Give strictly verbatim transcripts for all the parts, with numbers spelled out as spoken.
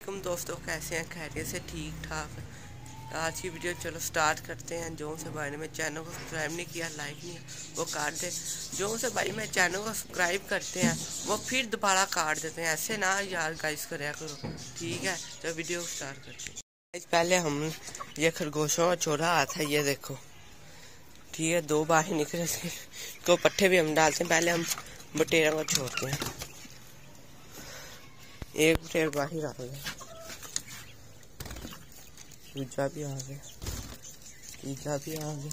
वालेकुम दोस्तों, कैसे हैं? खैरियत से? ठीक ठाक। आज की वीडियो चलो स्टार्ट करते हैं। जो से भाई ने मेरे चैनल को सब्सक्राइब नहीं किया, लाइक नहीं वो काट दे। जो से भाई मेरे चैनल को सब्सक्राइब करते हैं वो फिर दोबारा काट देते हैं। ऐसे ना यार गाइस कराया करो, ठीक है? तो वीडियो स्टार्ट करते हैं। पहले हम ये खरगोशों का छोड़ा हाथ है, ये देखो, ठीक है? दो बाहर निकले तो पट्टे भी हम डालते हैं। पहले हम बटेरा को छोड़ते हैं। एक बटेर बाहर आ गया, दूसरा भी आ गया, तीसरा भी आ गया,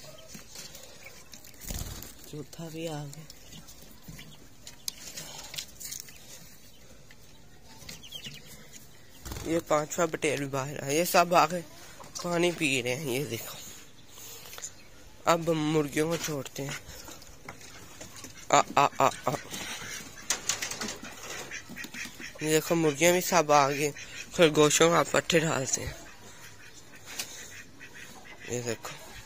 चौथा भी आ गया। ये पांचवा बटेर भी बाहर आया। ये सब आ गए, पानी पी रहे हैं। ये देखो, अब हम मुर्गियों को छोड़ते हैं। आ आ आ आ ये देखो, मुर्गियां भी सब आ गई। खरगोशों का पट्टे डालते हैं। ये देखो,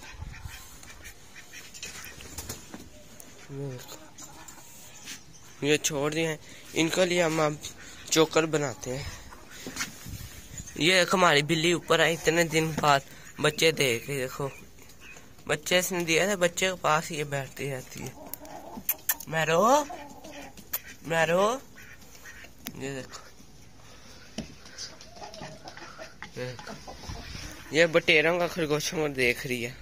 ये देखो, ये छोड़ दिए हैं। इनके लिए हम अब चोकर बनाते हैं। ये देखो, हमारी बिल्ली ऊपर आई इतने दिन बाद बच्चे दे के। देखो, बच्चे इसने दिया था, बच्चे के पास ये बैठती रहती है। मैरो मैरो ये देखो, ये देखो, ये बटेरों का खरगोशों को देख रही है।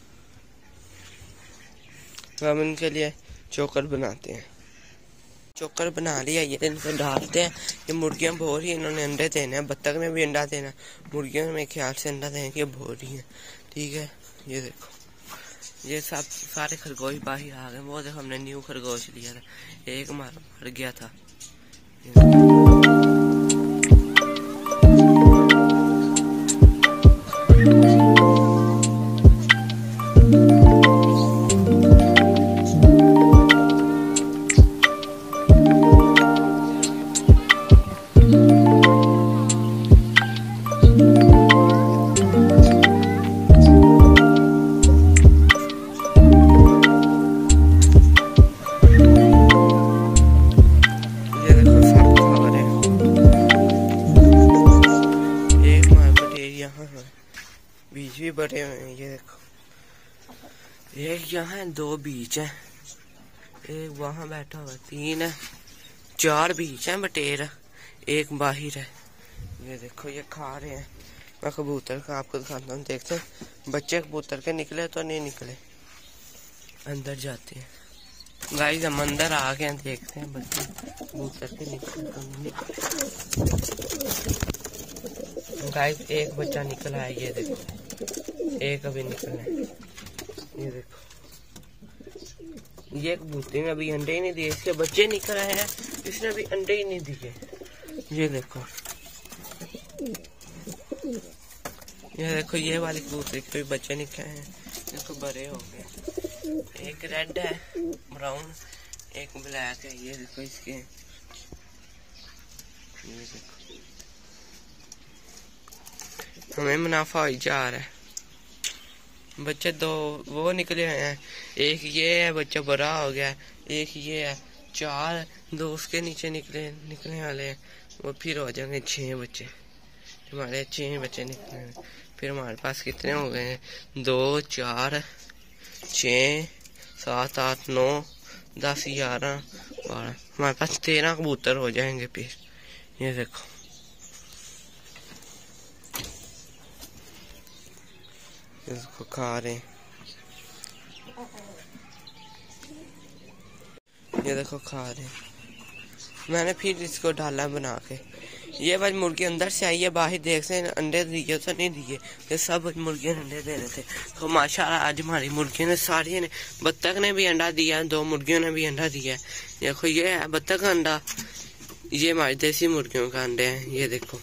हम इनके लिए चोकर बनाते हैं। चोकर बना लिया, ये इनको डालते हैं। ये मुर्गियां भो रही है, इन्होंने अंडे देने हैं। बत्तख ने भी अंडा देना, मुर्गियों में ख्याल से अंडा देने की भो रही है, ठीक है? ये देखो, ये सब सारे खरगोश बाहर आ गए। वो देखो, हमने न्यू खरगोश लिया था, एक मार मर गया था। बीज भी बड़े हुए हैं। ये देखो, एक यहाँ है, दो बीज है, एक वहां बैठा हुआ, तीन है, चार बीज है बटेर, एक बाहिर है। ये देखो, ये खा रहे हैं। मैं कबूतर का आपको दिखाता हूँ। देखते हैं बच्चे कबूतर के निकले तो नहीं निकले, अंदर जाते हैं। गाइस हम अंदर आ गए हैं, देखते हैं बच्चे कबूतर के निकले तो नहीं निकले। गाइस एक बच्चा निकला है, ये देखो, एक अभी निकला है। ये देखो, ये कबूतर ने अभी अंडे ही नहीं दिए, इसके बच्चे निकल आए हैं, इसने अभी अंडे ही नहीं दिए। ये देखो, ये देखो, ये वाले कबूतर के बच्चे निकले हैं, देखो बड़े हो गए। एक रेड है, ब्राउन, एक ब्लैक है। ये देखो इसके, ये देखो, हमें मुनाफा ही जा रहा है। बच्चे दो वो निकले हैं, एक ये है, बच्चा बड़ा हो गया, एक ये है, चार दो उसके नीचे निकले निकलने वाले हैं। वो फिर हो जाएंगे छह बच्चे, हमारे छह बच्चे निकले हैं। फिर हमारे पास कितने हो गए हैं? दो, चार, छः, सात, आठ, नौ, दस, ग्यारह, बारह, हमारे पास तेरह कबूतर हो जाएंगे फिर। ये देखो, इसको खा रहे। ये देखो, खा रहे। मैंने फिर इसको डाला बना के। ये भाई मुर्गी अंदर से आई है, बाहर देख से अंडे दिए तो नहीं दिए। ये सब मुर्गियां अंडे दे रहे थे। तो माशाल्लाह आज हमारी मुर्गियों ने सारी ने, बत्तख ने भी अंडा दिया, दो मुर्गियों ने भी अंडा दिया। देखो, ये है बत्तख का अंडा, ये हमारी देसी मुर्गियों का अंडे हैं। ये देखो,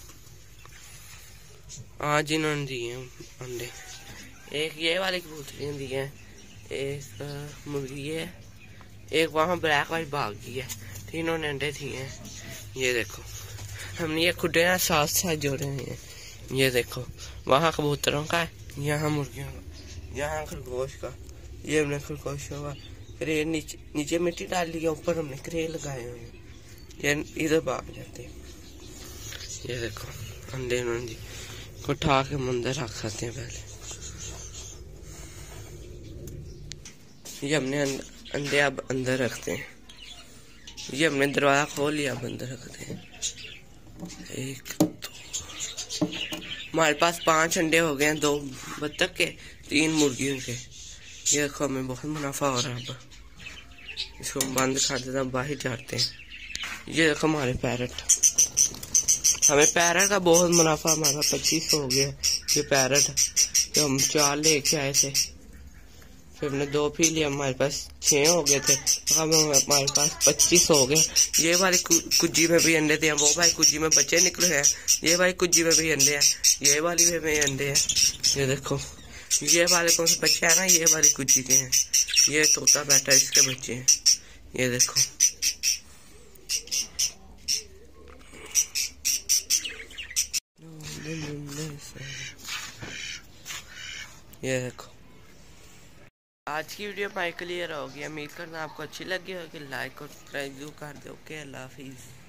आज इन्होंने दिए अंडे। एक ये वाली कबूतरियां दी है, एक मुर्गी है, एक वहाँ ब्लैक वाइट भाग गई है। तीनों ने अंडे दिए हैं। ये देखो, हमने ये खुडे साथ साथ जोड़े हैं। ये देखो, वहाँ कबूतरों का है, यहाँ मुर्गियों का, यहाँ खरगोश का। ये हमने खरगोशों का क्रेल नीचे नीचे मिट्टी डाल ली है, ऊपर हमने क्रेल लगाए हुए हैं। ये इधर भाग जाते हैं। ये देखो, अंडे जी को उठा के अंदर रख सकते हैं। पहले ये हमने अंडे अब अंदर रखते हैं। ये हमने दरवाजा खोल लिया, अब अंदर रखते हैं। एक दो, हमारे पास पांच अंडे हो गए हैं, दो बत्तख के, तीन मुर्गियों के। ये देखो हमें बहुत मुनाफा हो रहा है। अब इसको बंद कर देते हैं, बाहर जाते हैं। ये देखो हमारे पैरट, हमें पैरट का बहुत मुनाफा, हमारा पच्चीस हो गया। ये पैरट जो हम चार लेके आए थे, फिर हमने दो पी लिया, हमारे पास छह हो गए थे। अब हमारे पास पच्चीस हो गए। ये वाली कुज्जी में भी अंडे थे, वो भाई कुज्जी में बच्चे निकले हैं। ये भाई कुज्जी में भी अंडे हैं, ये वाली में भी अंडे हैं। ये देखो ये वाले कौन से बच्चे हैं ना, ये वाली कुज्जी के हैं। ये तोता बैठा है, इसके बच्चे हैं। ये देखो ये देखो। आज की वीडियो हमारी क्लियर होगी। उम्मीद करना आपको अच्छी लगी होगी। लाइक और सब्सक्राइब जरूर कर दो। ओके, अल्लाह हाफिज़।